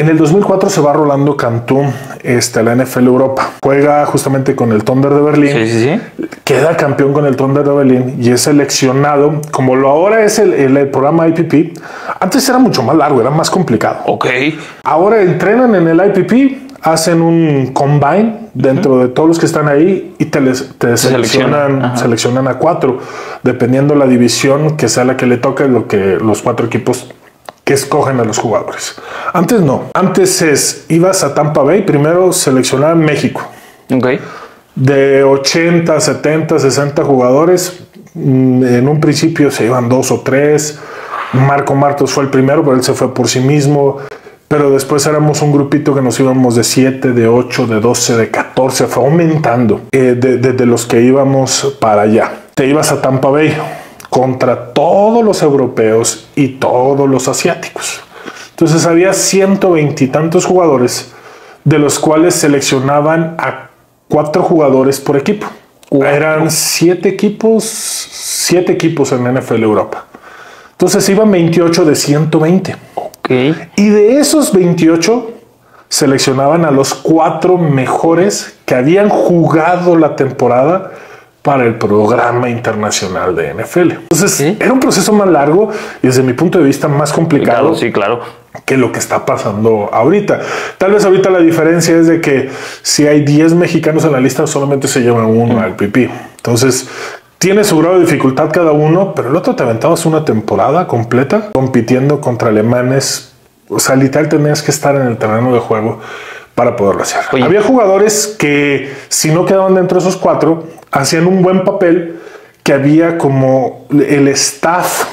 En el 2004 se va Rolando Cantú a la NFL Europa. Juega justamente con el Thunder de Berlín. Sí. Queda campeón con el Thunder de Berlín y es seleccionado, como lo ahora es el programa IPP. Antes era mucho más largo, era más complicado. Ok. Ahora entrenan en el IPP, hacen un combine dentro de todos los que están ahí y te seleccionan a 4, dependiendo la división que sea la que le toque, los 4 equipos que escogen a los jugadores. Antes no. Antes ibas a Tampa Bay, primero seleccionaban México. Ok. De 80, 70, 60 jugadores, en un principio se iban 2 o 3. Marco Martos fue el primero, pero él se fue por sí mismo. Pero después éramos un grupito que nos íbamos de 7, de 8, de 12, de 14. Fue aumentando de los que íbamos para allá. Te ibas a Tampa Bay contra todos los europeos y todos los asiáticos. Entonces había 120 y tantos jugadores, de los cuales seleccionaban a 4 jugadores por equipo. Eran 7 equipos en la NFL Europa. Entonces iban 28 de 120. Y de esos 28 seleccionaban a los 4 mejores que habían jugado la temporada para el programa internacional de NFL. Entonces era un proceso más largo y desde mi punto de vista más complicado. Sí, claro. Que lo que está pasando ahorita. Tal vez ahorita la diferencia es de que si hay 10 mexicanos en la lista, solamente se lleva uno al PP. Entonces tiene su grado de dificultad cada uno, pero el otro te aventabas una temporada completa compitiendo contra alemanes. O sea, literal tenías que estar en el terreno de juego para poderlo hacer. Oye. Había jugadores que, si no quedaban dentro de esos 4, hacían un buen papel, que había como el staff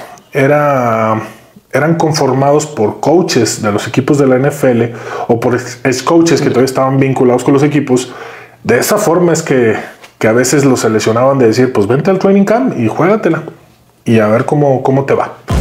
eran conformados por coaches de los equipos de la NFL o por ex coaches que todavía estaban vinculados con los equipos. De esa forma es que a veces los seleccionaban de decir, pues vente al training camp y juégatela y a ver cómo te va.